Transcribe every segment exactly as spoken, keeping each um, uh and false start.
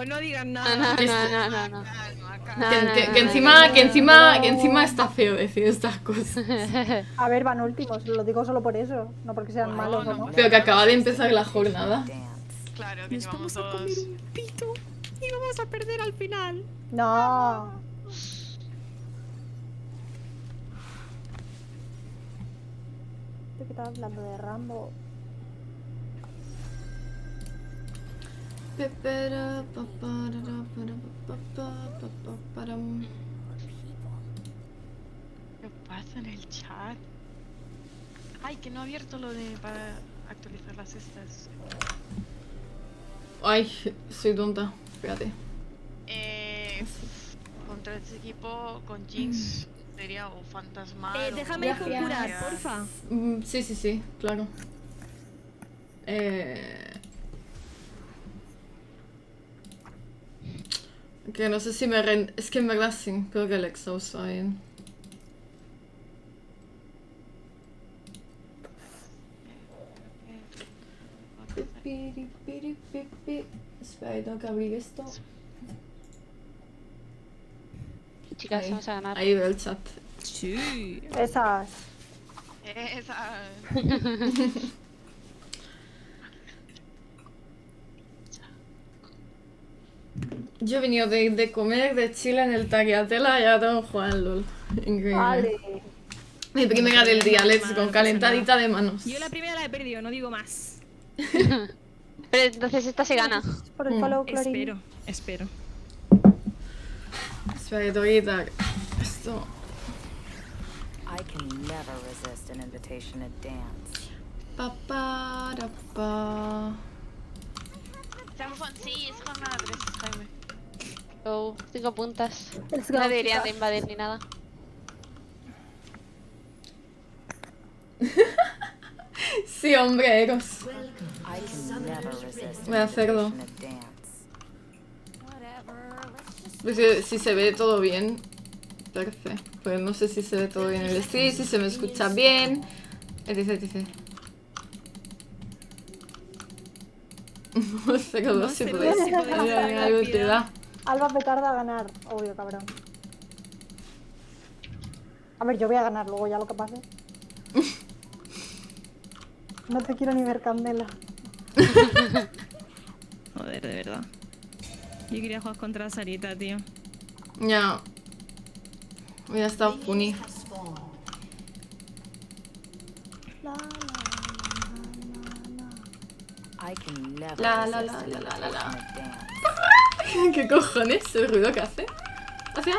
O no digan No, nada. no, no, no, no, no. Que, que, que encima, que encima, que encima está feo decir estas cosas. A ver, van últimos, lo digo solo por eso, no porque sean malos o no. Pero que acaba de empezar la jornada. Claro, que Nos llevamos vamos a comer dos. un pito y vamos a perder al final. No. ¿De qué estás hablando? De Rambo. Pepera, paparara, para, papá, papá, param. ¿Qué pasa en el chat? Ay, que no he abierto lo de para actualizar las estas. Ay, soy tonta. Espérate. Eh, contra este equipo con Jinx sería o fantasmal. Eh, o déjame Gracias. curar, porfa. Mm, sí, sí, sí, claro. Eh... Que no sé si me rend... Es que en verdad sí, creo que el exhaust va bien. Pipiri, piri, pipi. Espera, tengo que abrir esto. Chicas, Ahí. vamos a ganar. Ahí veo el chat. Sí. Esas. Esa. Yo he venido de, de comer de Chile en el Tagliatella y ahora tengo que jugar al LOL. Increíble. Vale. Mi primera del día, let's go, calentadita de manos. Yo la primera la he perdido, no digo más. Pero entonces esta se gana. Por el Mm. follow, Clorín. Espero, espero. Espera que tengo que quitar esto. I can never resist an invitation to dance. Pa, pa, ra, pa. San Juan, sí, es jornada tres, Jaime. Oh, cinco puntas. Let's go, No deberían de chicas. invadir ni nada. Sí, hombre, Eros. I can never resist Voy a an hacerlo. invitation to dance. Pues si, si se ve todo bien. Perfecto. Pues no sé si se ve todo bien en el stream, si se me escucha bien. Etc, etcétera. No sé cómo No si sé podéis. si podéis Mira, mira, algo te da. Alba petarda a ganar. Obvio, cabrón. A ver, yo voy a ganar luego ya lo que pase. No te quiero ni ver, Candela. Joder, de verdad. Yo quería jugar contra Sarita, tío. Ya. Hubiera estado funny. La, I can never La, la, resist la, an la, la, la, la. invitation to dance. ¿Qué cojones? ¿El ruido que hace? Hace...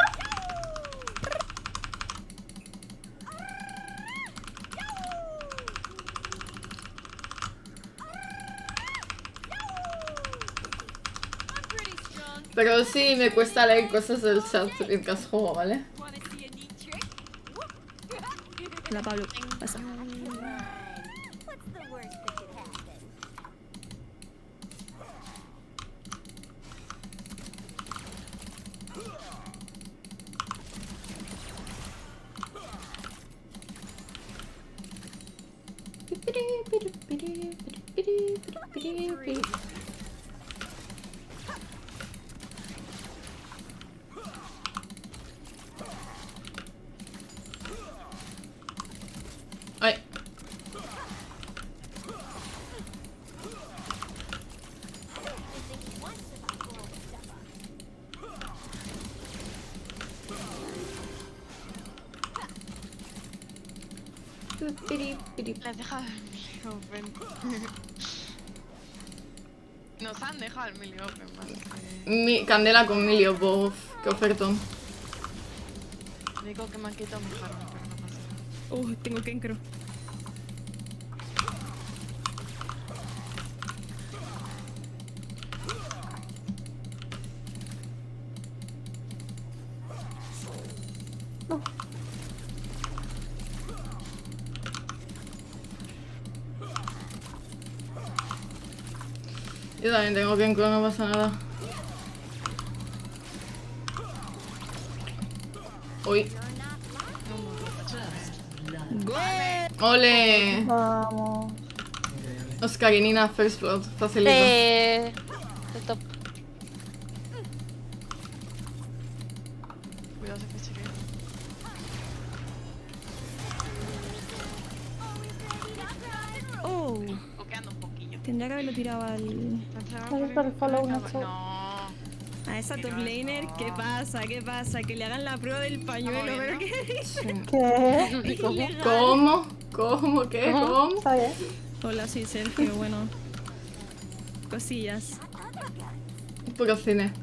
Pero sí, me cuesta leer cosas del chat mientras juego, ¿vale? La Pablo, pasa. Ay. Le has dejado el melee open. Nos han dejado el melee open, vale. Mi candela con Milio, bof. Qué ofertón. Digo que me han quitado mi farm, pero no pasa nada. Uh, tengo Kenkro. Yo también tengo que encontrar, no pasa nada. Uy. ¡Ole! Vamos. Oscarinina, first blood, facilito. Eh... de top. Cuidado, se fechiré. Oh, Coqueando un poquillo. tendría que haberlo tirado al... ¿Has visto el follow, Nacho? No. A esa top laner. ¿Qué pasa? ¿Qué pasa? Que le hagan la prueba del pañuelo, pero moviendo. ¿qué? Sí. ¿Qué? Es ilegal. ¿Cómo? ¿Cómo? ¿Qué? ¿Cómo? Está bien. Hola, soy Sergio, bueno. Cosillas. Puro cine.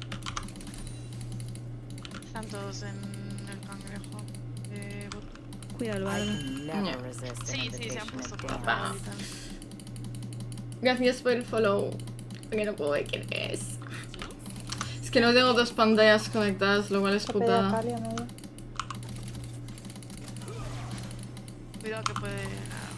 Están todos en el cangrejo. Eh, bot- Cuidado, I Bardo. can never Yeah. resist an sí, sí, se han invitation puesto of por dance. abajo y tal. Gracias por el follow. Porque no puedo ver quién es. Es que no tengo dos pantallas conectadas, lo cual es Se pide a putada. Cali a medio. Cuidado que puede. Ah,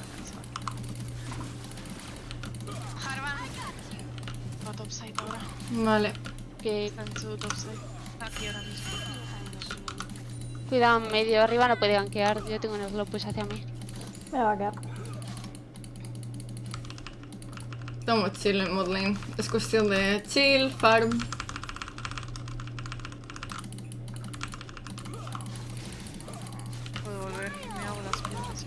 Harvan. Va topside ahora. Vale. Que Está en su topside. Está aquí ahora mismo. cuidado en medio, arriba no puede gankear. Yo tengo unos lopus hacia mí. Me va a quedar. Estamos chill en mod lane. Es cuestión de chill, farm. Puedo volver. Me hago las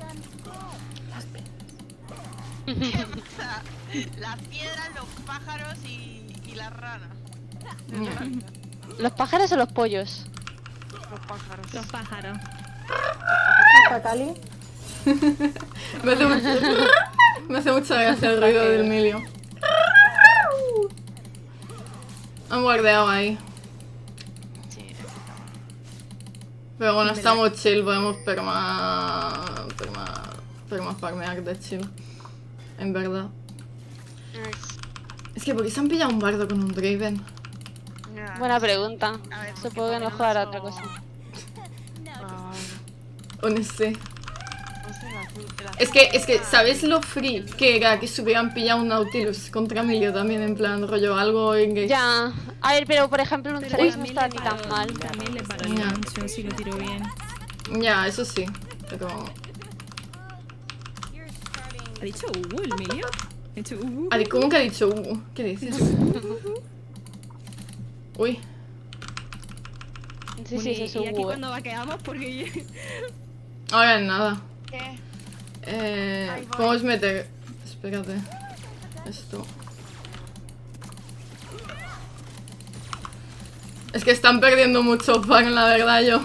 piedras. Las piedras, los pájaros y, y la rana. ¿Los pájaros o los pollos? Los pájaros. Los pájaros. Está Cali. Me hace mucho, me hace mucha gracia el ruido del Emilio. Han guardeado ahí. Sí, exactamente. Pero bueno, estamos chill, podemos perma... perma... perma farmear de chill. En verdad. Nice. Es que, ¿por qué se han pillado un bardo con un Draven? Ya. Buena pregunta. A ver, Supongo que no porque jugará no otra lo- cosa. Ah, Honestly. no sé, el azul- el azul Es que, es que, está- ¿sabes lo free que era que se hubieran pillado un Nautilus contra Emilio también? En plan, rollo, algo en que... Ya. A ver, pero por ejemplo un Pero Trace no también está le ni paro- tan mal. También le paro el Ya. gancho si lo tiro bien. Ya, eso sí. Pero... ¿Ha dicho Hugo el Emilio? ¿Ha dicho Hugo? Ari, ¿cómo que ha dicho Hugo? ¿Qué dices? Uy. Sí, Bueno, sí, y, sí, es y un aquí Google. cuando vaqueamos porque... Ahora en nada. ¿Qué? Eh, Ahí voy. ¿Cómo es meter? Espérate. Esto. Es que están perdiendo mucho farm, la verdad, yo.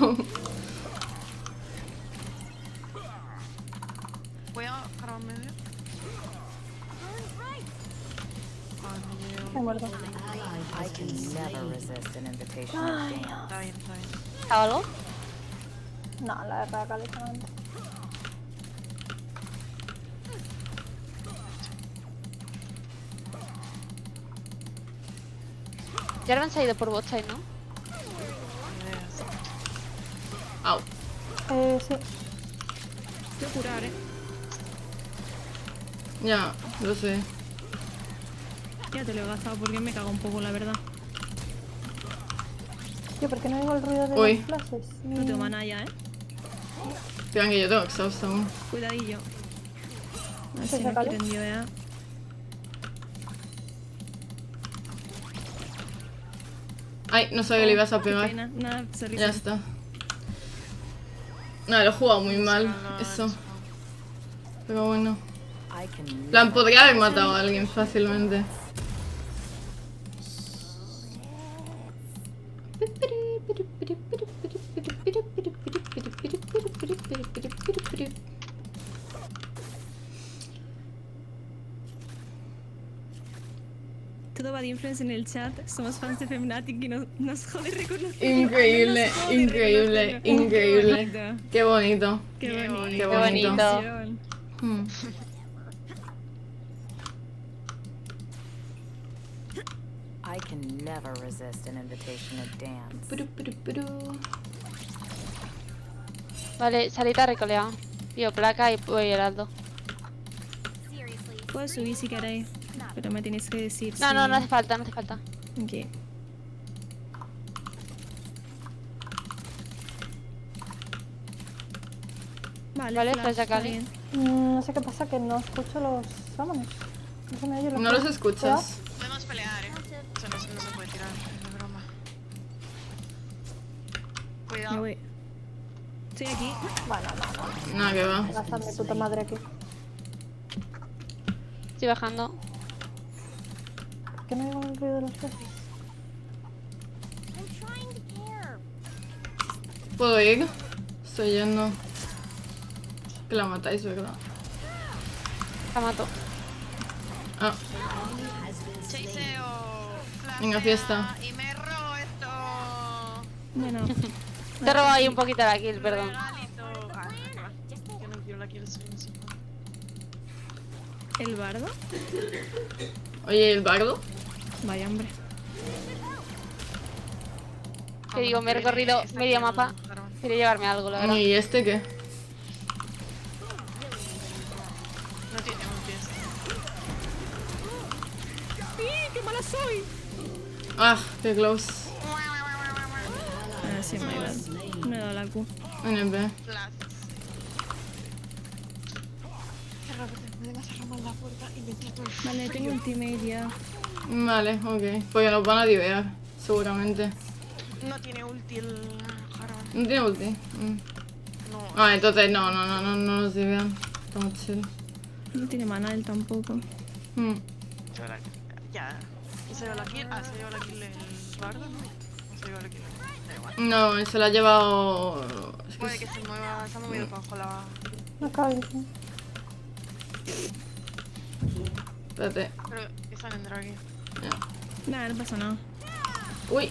Voy a agarrar medio. Ay, me llevo. He muerto. I can never resist an invitation of dance. Está bien, está bien. ¿Está algo? No, la verdad, Cali solamente. Jarvan se ha ido por botside, ¿no? Ni idea, sí. Au. Eh, sí. Quiero curar, eh. Ya, lo sé. Ya te lo he gastado porque me cago un poco, la verdad. Tío, ¿por qué no digo el ruido de Uy. los flashes? No tengo Mm, mana ya, eh. Vean que yo tengo exhaust aún. Cuidadillo. A ver ¿Se si saca me luz? quieren dioear. Ay, no sabía que le ibas a Qué pegar. pena. Nada, se risa. Ya está. No, lo he jugado muy mal, No, no, eso. no. Pero bueno. I can En plan, podría haber matado a alguien fácilmente. Todo va de influence en el chat. Somos fans de Femnatic y nos, nos jode reconocer. Increíble, Nos jode increíble, reconocerlo. increíble. Qué bonito. Qué Qué bonito. Qué Qué bonito. bonito. Emoción. Hmm. I can never resist an invitation of dance. Puru, puru, puru. Vale, salita recoleado. Pío placa y voy heraldo. Puedo subir si queréis. Pero me tenéis que decir No, si... no, no hace falta, no hace falta. Ok. Vale, Vale, flash, flash de está Cali. bien. mm, no sé qué pasa, que no escucho los summons. No se me oye los No los flashes. escuchas. Podemos pelear, eh. Eso no, no se puede tirar, es de broma. Cuidado. Me voy. Estoy aquí. Bueno, no, no. Nada que va. Gasta mi puta madre aquí. Estoy bajando. ¿Qué me digo el ruido de los peces? ¿Puedo ir? Estoy yendo. Que la matáis, ¿verdad? La mato. Ah, Chaseo. Venga, fiesta. Y me robo esto. Bueno. Te he robado ahí un poquito la kill, perdón. Regalito. Ah, qué va. Yo no quiero la kill, soy un sopa. ¿El bardo? oye, ¿el bardo? Vaya hombre. Que digo, me he recorrido medio mapa. Quería llevarme algo, la verdad. ¿Y este qué? No tiene ulti este. ¡Sí! ¡Qué mala soy! Ah, qué close. Ah, sí, my bad. Me he dado la Q. N B. Flash. Qué rápido, me vas a cerrar la puerta y me trato el Vale, tengo ultimate ya. Vale, ok. Porque nos van a divear, seguramente. No tiene ulti el Jarvan. ¿No tiene ulti? Mm. No. Ah, entonces no, no, no, no, no nos divean. Estamos chill. No tiene mana él tampoco. Mm. Se va la- Ya. ¿Y se lleva la kill? Ah, se lleva la kill el bardo, ¿no? ¿O se lleva la kill? Da igual. No, se la ha llevado... Es que Puede es- que se mueva, se ha movido para abajo la... No cabe. Espérate. Pero están en draghi. Ya. Nada, no pasa nada. Uy.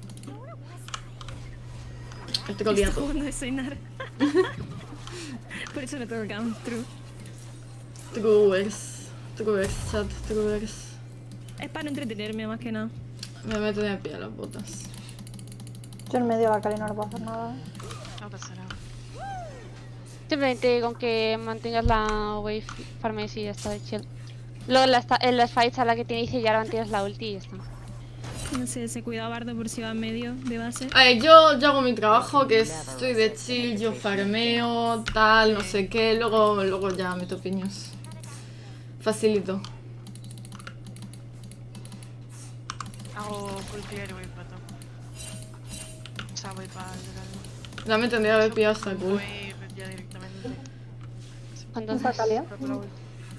Estoy Estoy colgando. jugando de Soinar. Por eso no tengo count true. Truers. Truers, chat, truers. Es para no entretenerme más que nada. Me meto de pie a las botas. Yo en medio de la Cali no le puedo hacer nada. No pasa nada. Simplemente con que mantengas la wave farmes y ya está, de chill. Luego en las, ta- en las fights a la que te inicia ya mantienes la ulti y ya está. No sé, se cuida Bardo por si va en medio de base. A ver, yo, yo hago mi trabajo, que estoy de chill, yo farmeo, tal, no sé qué, luego, luego ya meto piños. Facilito. Hago full clear y voy para top. O sea, voy para el draghi. Ya me tendría que haber pillado hasta cool. Voy ya directamente. Entonces, ¿Está Cali, eh? Roto la ulti.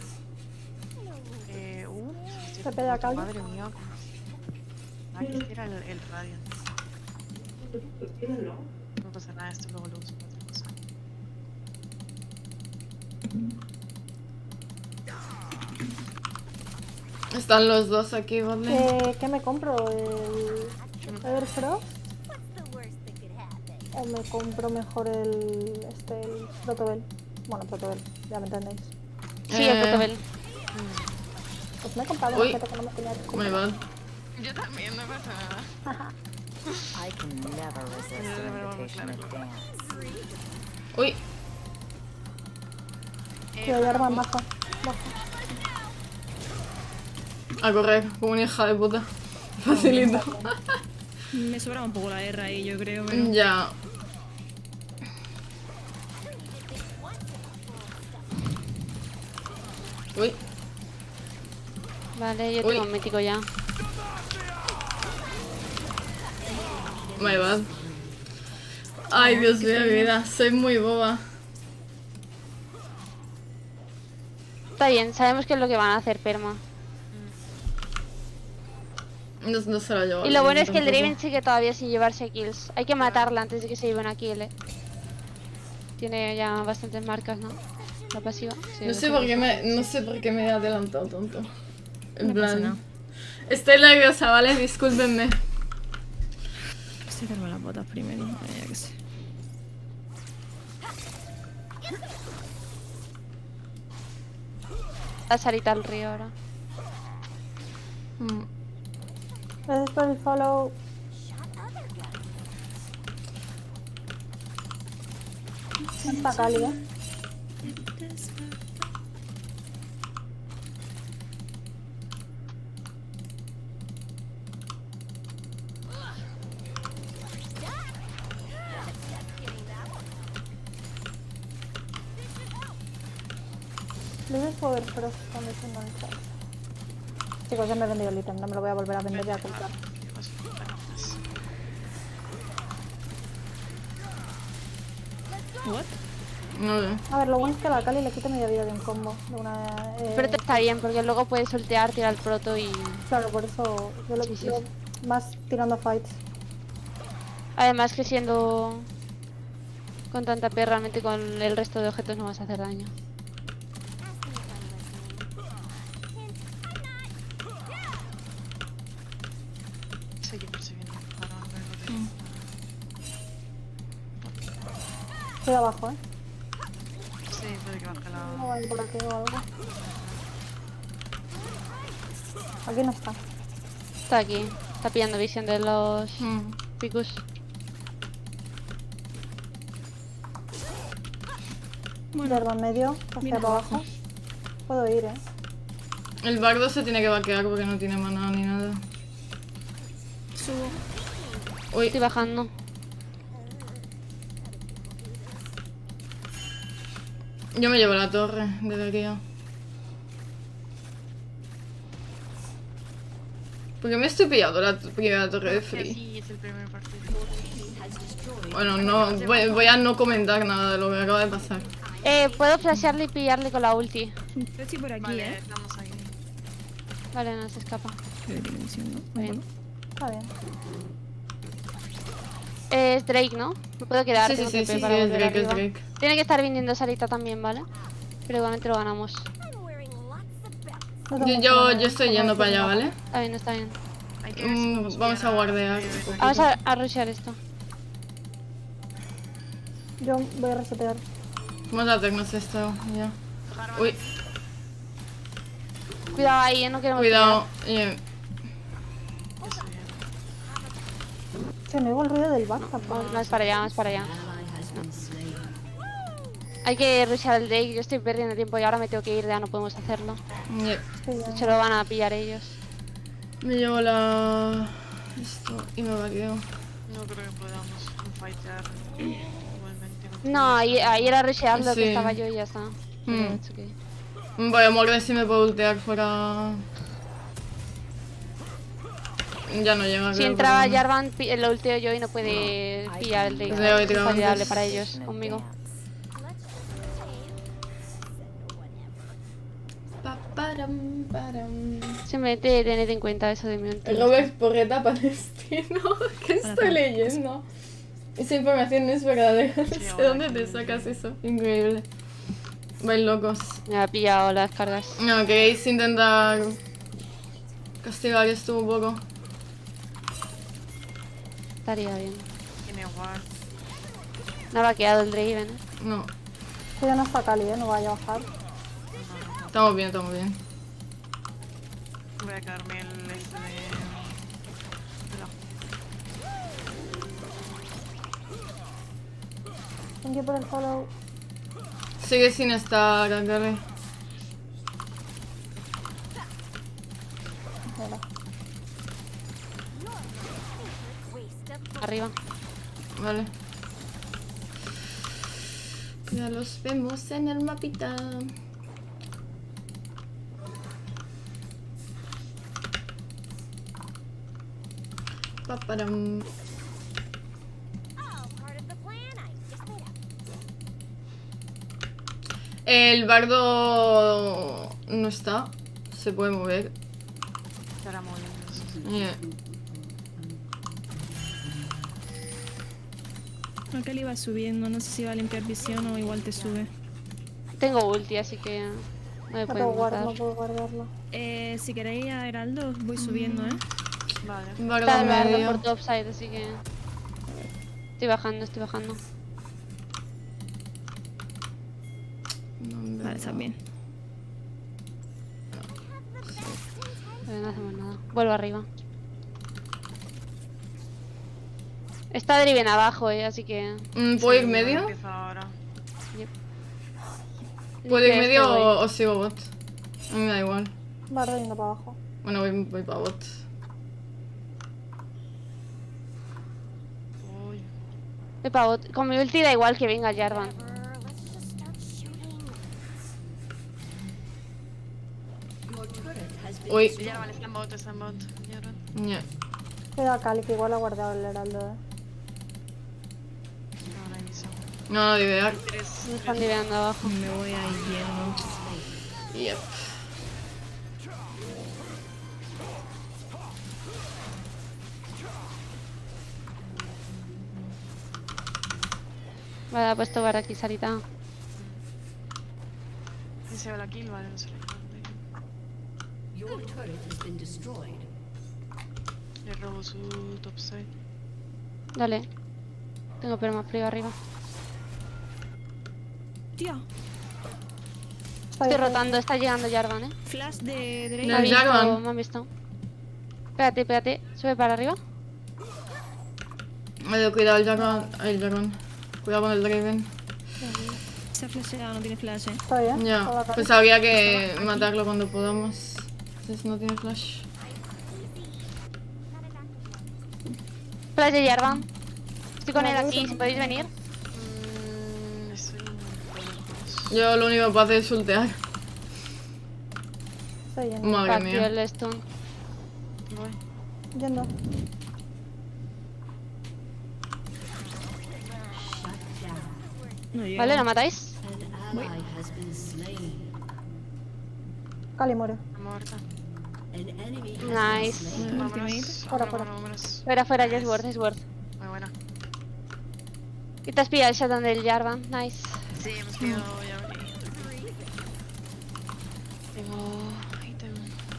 Eh, uh, estoy ¿Se pega Cali? madre mía. Ay, este era el, el Radiant. No pasa nada, esto luego lo uso para otra cosa. Están los dos aquí, ¿vale? Eh, ¿Qué me compro? ¿El Everfrost? ¿O me compro mejor el... este, el Protobel? Bueno, Protobel, ya me entendéis. sí, el Eh, protobel. Pues me he comprado Uy. un objeto que no me tenía que My comprar. bad. Yo también, no pasa nada. I can never resist an invitation to dance. Uy, Eh, Tío, ya arman baja. Baja. a correr, como una hija de puta. Facilito. Me sobra un poco la R ahí, yo creo, pero... Ya. Uy, Vale, yo Uy. tengo un mítico ya. my bad. Ay, Dios mío, mi vida, soy muy boba. Está bien, sabemos qué es lo que van a hacer, Perma. No, no se la llevo. Y lo bueno es que el tampoco. Draven sigue todavía sin llevarse kills. Hay que matarla antes de que se lleve una kill, eh. Tiene ya bastantes marcas, ¿no? La pasiva. Sí, No sé bastante. por qué me, no sé por qué me he adelantado tonto. En No pasa plan, nada. estoy nerviosa, ¿vale? Discúlpenme. Estoy cargando las botas primero, eh, ya que sé. La salita al río ahora. Mm. Gracias por el follow. Está Cali, eh. Gracias por el Frost cuando se me han echado. Chicos, ya me he vendido el ítem, no me lo voy a volver a vender y a comprar. What? No sé. A ver, lo bueno es que a la Kali le quita media vida de un combo. De una, eh, Pero te está bien, porque luego puedes ultear, tirar el proto y... Claro, por eso yo lo Sí, sí, yo más tirando a fights. Además que siendo... Con tanta P realmente con el resto de objetos no vas a hacer daño. Seguí persiguiendo para verlo de... Queda abajo, ¿eh? Sí, puede que baje No la... va a ir por aquí o algo. Aquí no está. Está aquí. Está pillando visión de los Mm. picus. Hierba en medio, hacia Mira para abajo. abajo. Puedo ir, ¿eh? El bardo se tiene que vaquear porque no tiene maná ni nada. Subo. Uy, Estoy bajando. yo me llevo la torre, debería. ¿Por qué me estoy pillando la t- primera torre de Free? Sí, es el primer partido. Bueno, no, voy, voy a no comentar nada de lo que acaba de pasar. Eh, puedo flashearle y pillarle con la ulti. Yo estoy por aquí, Vale, ¿eh? estamos aquí. Vale, no se escapa. Creo que tiene visión, ¿no? Muy bien. Está bien. Eh, es Drake, ¿no? Me puedo quedar. Sí, sí, tengo sí, T P sí, sí, para es volver Drake, es arriba. Drake. Tiene que estar viniendo salita también, ¿vale? Pero igualmente lo ganamos. No tengo Yo, mucho yo, mana, yo ¿eh? estoy Para yendo para allá, decirlo. ¿vale? Está bien, está bien. Hay que ver si Mm, podemos vamos a pillar guardear. medio de un poquito. Vamos a, a rushear esto. Yo voy a resetear. Vamos a hacernos esto, ya. Bajar, Uy, Cuidado ahí, eh, no queremos cuidado. Eh, yo estoy bien. Sí, no oigo el ruido del back pillar. tampoco. No, es para allá, es para allá. Hay que rushear el Drake. Yo estoy perdiendo tiempo y ahora me tengo que ir, ya no podemos hacerlo. yeah. Estoy bien. Se lo van a pillar ellos. Me llevo la... esto y me vaqueo. No creo que podamos fightear igualmente. contigo. No, ahí, ahí era rushear lo Sí. que estaba yo y ya está. Pero Mm. it's okay. Voy a morir si me puedo ultear fuera... Ya no llega, Si creo, entraba pero- Jarvan, pi- lo ulteo yo y no puede pillar el Drake. Pues ya voy Es tirando invalidable antes. para ellos, conmigo. Pa, param, param. Simplemente tened en cuenta eso de mi ulti. Robert Porreta palestino. ¿Qué estoy leyendo? Esa información no es verdadera. No sé ahora dónde te que- sacas eso. Increíble. Vais locos. Me ha pillado las cargas. No, queréis intentar castigar esto un poco. Estaría bien. Tiene ward. No ha vaqueado el Draven, ¿eh? No, Que ya no está Kali, ¿eh? No vaya a bajar. estamos bien, estamos bien. Voy a quedarme el este de... de la... Thank you por el follow. Sigue sin estar, Gary. Mira. Arriba. Vale. Ya los vemos en el mapita. Paparam. El bardo no está. Se puede mover. Estará moviendo. Yeah. Acá le iba subiendo, no sé si va a limpiar visión o igual te sube. Tengo ulti, así que no me No puedo, pueden guardar, matar. no puedo guardarlo. Eh, si queréis a Heraldo, voy subiendo, ¿eh? Vale. Bardo Está el bardo medio. por topside, así que... Estoy bajando, estoy bajando. No, en Vale, verdad. está bien. Pero no hacemos nada. Vuelvo arriba. Está Driven abajo, eh, así que... Mm, ¿Puedo ir Sí, medio? Empieza ahora. ¿Puedo ir Limpia medio esto, o, voy. o sigo bot? A mí me da igual. Bardo yendo para abajo. Bueno, voy, voy para bot. Uy. Voy pa' bot. Con mi ulti da igual que venga Jarvan. Uy, Jarvan está en bot, está en bot. Jarvan. yeah. Queda Kali, que igual ha guardado el heraldo, ¿eh? Ahora mismo. No, no, divear. Tres. Me están diveando abajo. Me voy a invierno. Yep. Vale, ha puesto bar aquí, Sarita. Si se va la kill, vale, no se le Your turret has been destroyed. Le robo su topside. Dale. Tengo pero más frío arriba. Tío, Está Estoy bien, rotando, está llegando Jarvan, eh. flash de Drake. No. Me ha El visto, Jarvan. me han visto. Espérate, espérate. Sube para arriba. Eh, cuidado el dragón. El dragón. Cuidado con el Draven. Se ha flasheado, no tiene flash, eh. Está bien. Ya, Con la pues habría que matarlo cuando podamos. Entonces no tiene flash. Flash de Jarvan. Estoy con él aquí, si podéis venir. Mmm. Estoy un poco lejos. Yo lo único que puedo hacer es ultear. Estoy yendo. Madre Fuck you, mía. el stun. Voy. Yendo. No llega. Vale, ¿lo matáis? An ally has been slain. Cali muere. Muerta. An enemy has Nice. been slain. Vámonos. Fuera, Vámonos, fuera. vámonos, vámonos. Fuera, fuera, ya es worth, es worth. Muy buena. Y te has pillado el shutdown del Jarvan, nice. Sí, hemos pillado ya. Tengo ítem.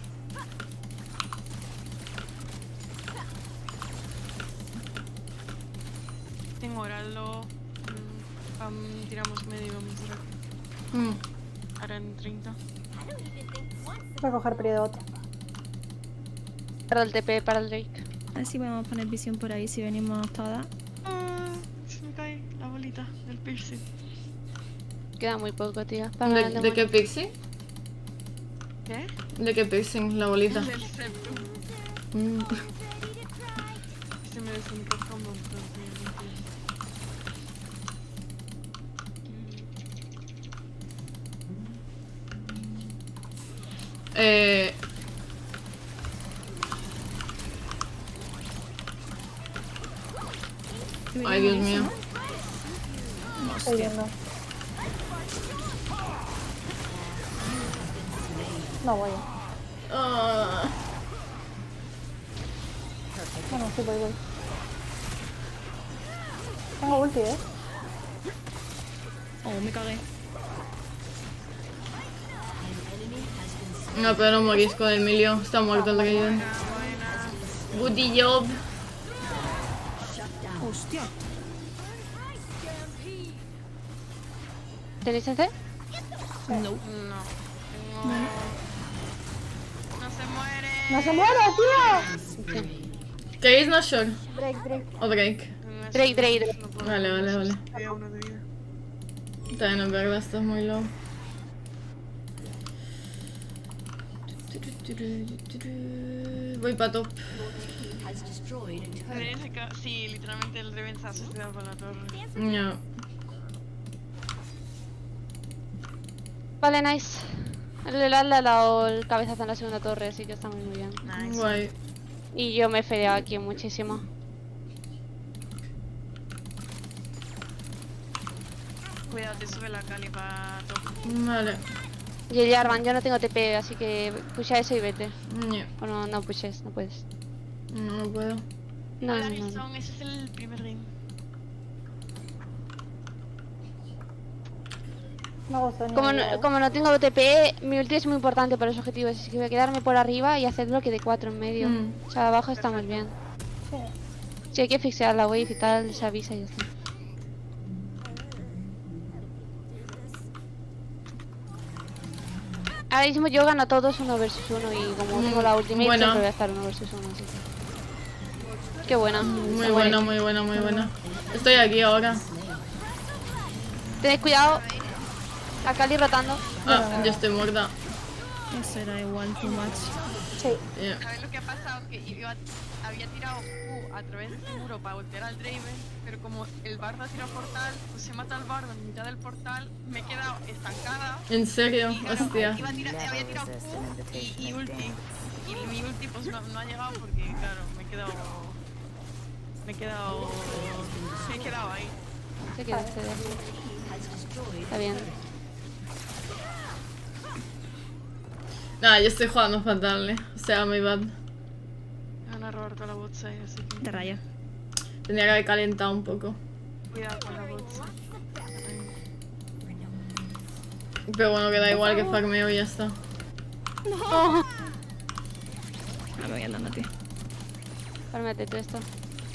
Tengo heraldo. Mm, pam, tiramos medio, vamos a tirar. Mm. Ahora en treinta. Voy a coger periodo otro. Para el T P, para el Drake. Así podemos poner visión por ahí si venimos todas. Ah, se me cae la bolita del piercing. Queda muy poco, tío. Para ¿De, el de demonio. qué pixie? ¿Qué? ¿De qué piercing? La bolita. Del septum. Mm. Se me desencaja un montón, tío. Eh. Ay, Dios mío. Estoy yendo. No voy. Ah. Bueno, sí voy, voy. Tengo ulti, eh. Oh, me cagué. No, pero no morís con el Emilio. Está muerto el Draven. Goody job. Hostia. ¿Tenéis C C? No. No. Tengo... No se muere. ¡No se muere, tío! ¿Queréis Nashor? Drake, Drake. O Drake. No sé, Drake, Drake, Drake. no puedo. Vale, vale, vale. Queda uno de vida. También en verdad estás muy low. Voy pa' top. Has destroyed a turret. En ese ca- Sí, literalmente el Reven se ha suicidado con la torre. Ya. Vale, nice. El Elal le ha dado el cabezazo en la segunda torre, así que está muy, muy bien. Nice. Guay. Y yo me he fedeado aquí muchísimo. Cuidado, te sube la Cali para top. Vale. Y el Jarvan, yo no tengo T P, así que pusha eso y vete. Ya. O no, no pushes, no puedes. No, no puedo. No, Hola, no, no, no. Gilson, ese es el primer game. No gusta ni Como idea, no, eh. como no tengo T P, mi ulti es muy importante para los objetivos, así que voy a quedarme por arriba y hacer bloque de cuatro en medio. Mm. O sea, abajo estamos bien. Sí. Si hay que fixear la wave y tal, se avisa y ya está. Ahora mismo yo gano a todos uno versus uno y como tengo la ultimate Buena. siempre voy a estar uno versus uno, así que... Qué buena. Muy Se buena, muere. muy buena, muy buena. Estoy aquí ahora. Tened cuidado. A Cali rotando. Ah, yo estoy muerta. Eso era igual, too much. Sí. Ya. ¿Sabes lo que ha pasado? Que iba, había tirado Q a través de este muro para voltear al Draven, pero como el bardo ha tirado portal, pues se mata al bardo en mitad del portal, me he quedado estancada. ¿En serio? Y claro, Hostia. iba a tirar, Never había tirado resist Q an y, invitation y at ulti. dance. Y mi ulti pues no, no ha llegado porque, claro, me he quedado... Me he quedado... Me he quedado ahí. Se queda este de aquí. Está bien. Nah, yo estoy jugando fatal, eh. O sea, my bad. Me van a robar toda la bot side, así que Te raya. Tendría que haber calentado un poco. cuidado con la bot side. Pero bueno, que da igual que farmeo y ya está. Ah, me voy andando, tío. Fármate tú esto.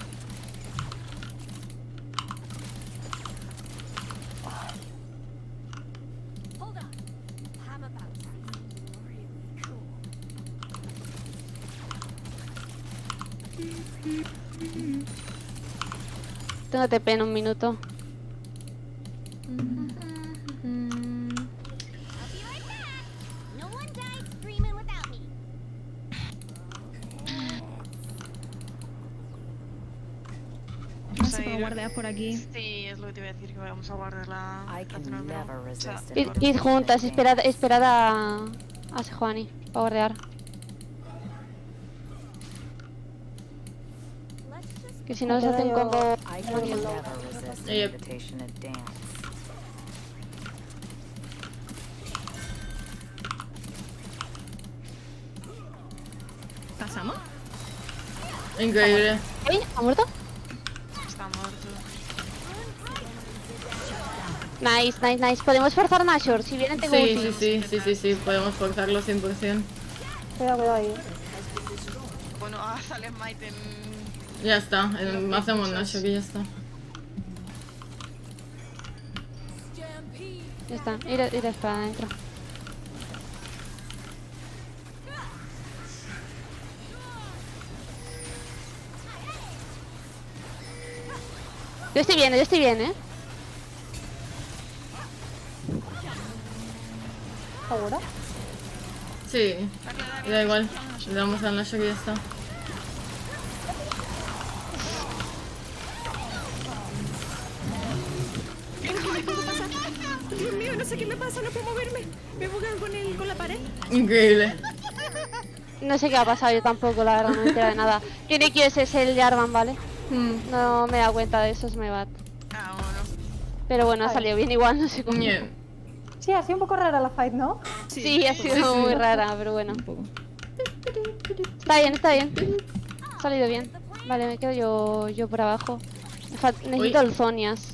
Tengo T P en un minuto. No sé cómo guardeas por aquí. Sí, es lo que te iba a decir, que vamos a guardar la... I la can zona, pero- never o sea, resist Id, an id juntas, invitation esperad, esperad a, a Sejuani para guardear. Que si no se hace un combo. I can never resist an Yep. invitation to dance. ¿Pasamos? Increíble. ¿Eh? ¿Ha muerto? Está muerto. Nice, nice, nice. Podemos forzar Nashor. Si vienen tengo Sí, ulti. sí, sí, sí, sí, sí. Podemos forzarlo cien por cien. Cuidado, cuidado ahí. Bueno, ah, sale Might en... Ya está. El- hacemos Nacho que ya está. Ya está. Ir, a- ir a para adentro. Yo estoy bien, yo estoy bien, eh. ¿Seguro? Sí. Da igual. Le damos al Nacho que ya está. Dios mío, no sé qué me pasa, no puedo moverme. Me buscan con, el, con la pared. Increíble. No sé qué ha pasado, yo tampoco, la verdad, no me entero de nada. Tiene que ese es el Jarvan, ¿vale? Mm. No me he dado cuenta de eso, es me bat. Ah, bueno. Pero bueno, ha salido bien igual, no sé cómo. Bien. Sí, ha sido un poco rara la fight, ¿no? Sí, ha sido muy rara, pero bueno. Un poco. Está bien, está bien. Ha salido bien. Vale, me quedo yo, yo por abajo. Me fal- Necesito Uy. el Zonias.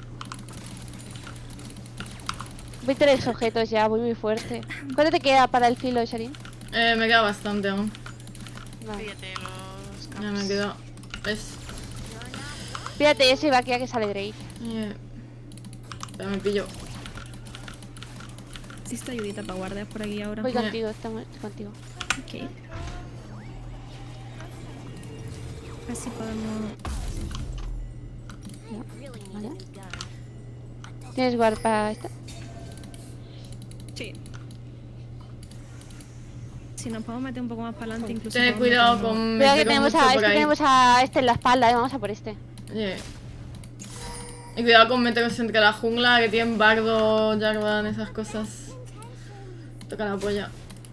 Voy tres objetos ya, voy muy fuerte. ¿Cuánto te queda para el filo, Sharin? Eh, me queda bastante aún. Vale. Fíjate los Ya me campos. quedo. Es. Fíjate, ese va a quedar que sale Drake. Yeah. Ya me pillo. Necesito ayudita para guardear por aquí ahora. Voy Ya. contigo, estamos contigo. Ok. Así podemos... Vale. ¿Tienes guard para esta? Sí. Si nos podemos meter un poco más para adelante, incluso... Ten podemos cuidado meternos- con. Cuidado que meteros tenemos mucho a, es por que ahí. tenemos a este en la espalda, eh, vamos a por este. Yeah. Y cuidado con meteros entre la jungla, que tienen bardo, Jarvan, esas cosas. Toca la polla.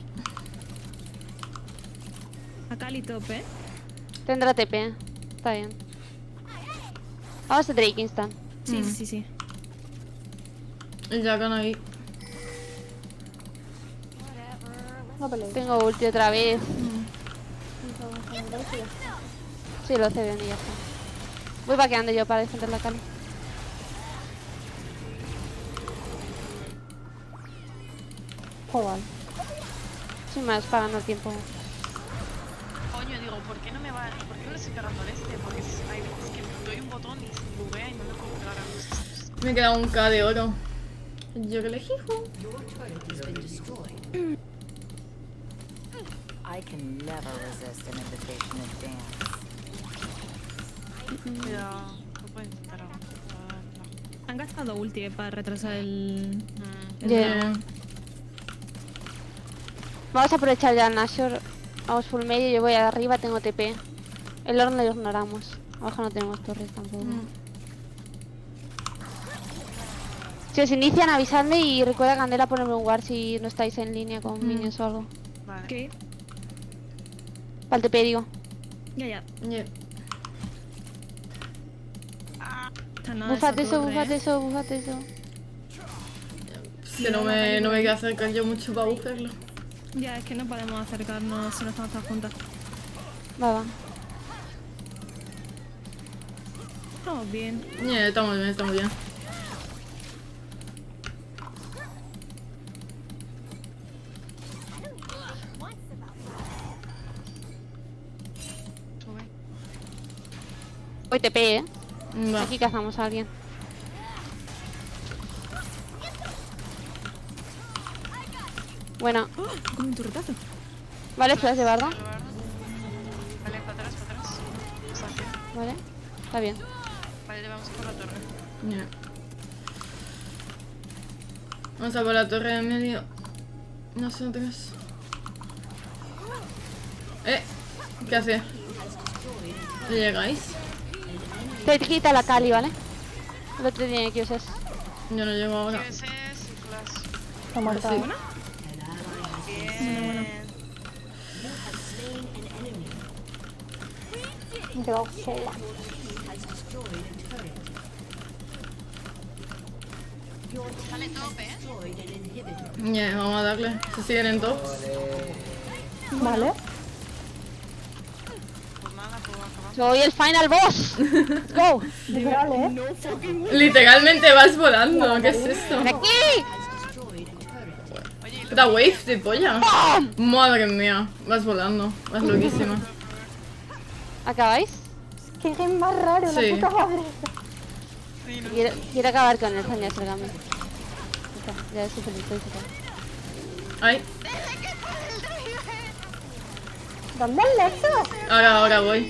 Acá Cali tope. Tendrá T P, está bien. Vamos a Drake instant. Sí, sí, sí, sí. El Jarvan ahí. No peleéis. Tengo ulti otra vez. Entonces, en el Drake y ya está. Sí, lo sé bien y ya está. Voy vaqueando yo para defender la Cali. Joder. Sin más, pagando el tiempo. Coño, digo, ¿por qué no me va? ¿Por qué no le estoy cargando al este? Porque es, hay veces que doy un botón y se buguea y no le puedo pegar a los... Me queda un K de oro. Yo que elegí. Your turret has been destroyed. I can never resist an invitation to dance. Cuidado, no puedo intentar algo. No. Han gastado ulti eh, para retrasar el... Mm. el Yeah. round. Vamos a aprovechar ya el Nashor. Vamos full medio, yo voy arriba, tengo T P. El Lord lo ignoramos. Abajo no tenemos torres tampoco. Si os inician, avisadme y recuerda Candela ponerme un guard si no estáis en línea con minions o algo. Vale. ¿Qué? Para el T P, digo. Ya, ya. Yeah. Ah, Está nada Búfate esa eso, torre, búfate ¿eh? eso, búfate eso. Es que no me, no me quiero acercar yo mucho para buscarlo. Ya, es que no podemos acercarnos si no estamos todas juntas. Va, va. Estamos bien. Yeah, estamos bien, estamos bien. Sube. Hoy te pegue, ¿eh? Va. Aquí cazamos a alguien. Bueno, Como un turretazo. vale, flash de barda. El bardo. Vale, para atrás, para atrás. Está bien. Vale, está bien. Vale, le vamos por la torre. Yeah. Vamos a por la torre de medio. Nosotros. Eh, ¿qué hace? ¿Le llegáis? Te quita la Cali, ¿vale? El otro tiene que usar. Yo no llego ahora. Q S y flash. Está muerta. Sí. Bien. Me he quedado sola. Sale top, eh. Yeah, vamos a darle. Se siguen en top. Vale. Pues nada, pues acabamos. Soy el final boss. Go. Literal, ¿eh? Literalmente vas volando. ¿Qué es esto? ¡Ven aquí! Oye, y Puta wave de polla. Madre mía. Vas volando. Vas loquísima. ¿Acabáis? Qué game más raro, Sí. la puta madre. sí, no. Quiero, quiero acabar con el Zania Sergame. Ya está, ya estoy feliz, estoy feliz. Ay, ¿Dónde el Nexus? ahora, ahora voy.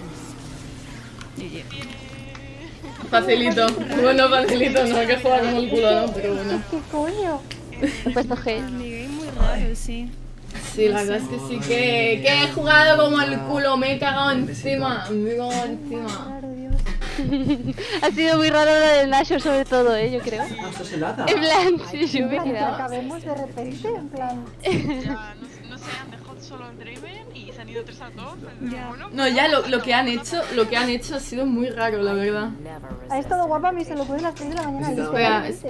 Facilito. Bueno, facilito, no, que juega como el culo, ¿no? Pero bueno. ¿Qué coño? He puesto G. Mi game muy raro, sí. Sí, la verdad es que sí, que, que he jugado como el culo, me he cagado encima. Me he cagado encima. Raro, Dios. Ha sido muy raro lo del Nashor sobre todo, ¿eh? Yo creo. Ah, estás helada. En plan, sí, yo me he En plan, que quedado. acabemos de repente, en plan... Ya, no, no sé, han dejado solo el Draven y se han ido tres a dos. Ya. Bueno, No, ya lo, lo que han hecho, lo que han hecho ha sido muy raro, la verdad. Never Ha resist estado an guapa, a mí se lo puse a las tres de la mañana. Necesitaba- Vea, literalmente.